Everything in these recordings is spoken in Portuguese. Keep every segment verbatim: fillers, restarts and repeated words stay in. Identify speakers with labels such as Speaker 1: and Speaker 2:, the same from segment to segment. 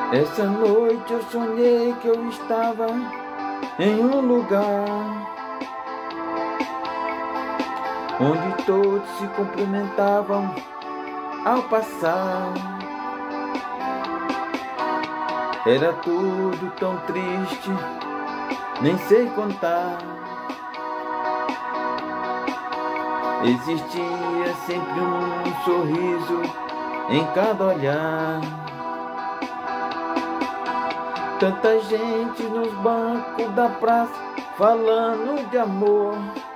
Speaker 1: Essa noite eu sonhei que eu estava em um lugar onde todos se cumprimentavam ao passar. Era tudo tão triste, nem sei contar. Existia sempre um sorriso em cada olhar. Tanta gente nos bancos da praça falando de amor.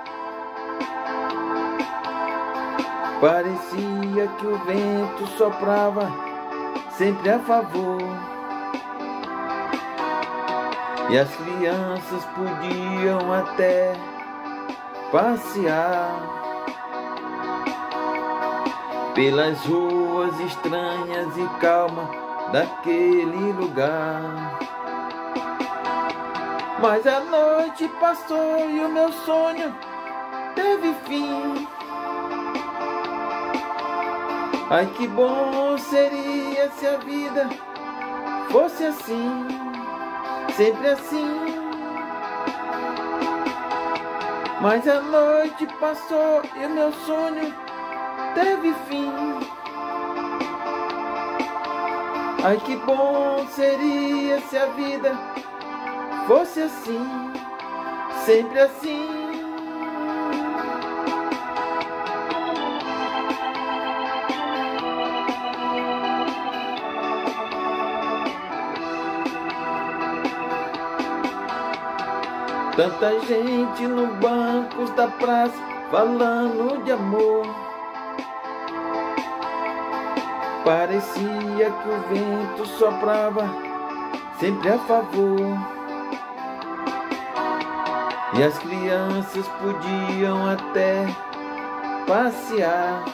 Speaker 1: Parecia que o vento soprava sempre a favor. E as crianças podiam até passear pelas ruas estranhas e calmas daquele lugar. Mas a noite passou e o meu sonho teve fim. Ai, que bom seria se a vida fosse assim, sempre assim. Mas a noite passou e o meu sonho teve fim. Ai, que bom seria se a vida fosse assim, sempre assim. Tanta gente no bancos da praça falando de amor. Parecia que o vento soprava sempre a favor. E as crianças podiam até passear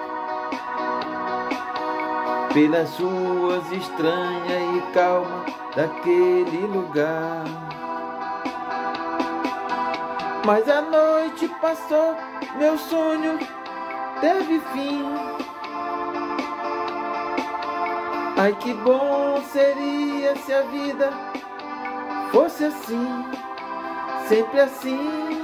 Speaker 1: pelas ruas estranhas e calmas daquele lugar. Mas a noite passou, meu sonho teve fim. Ai, que bom seria se a vida fosse assim, sempre assim.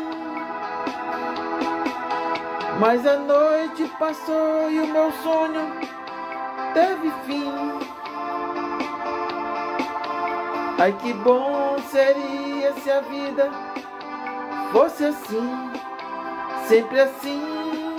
Speaker 1: Mas a noite passou e o meu sonho teve fim. Ai, que bom seria se a vida fosse assim, sempre assim.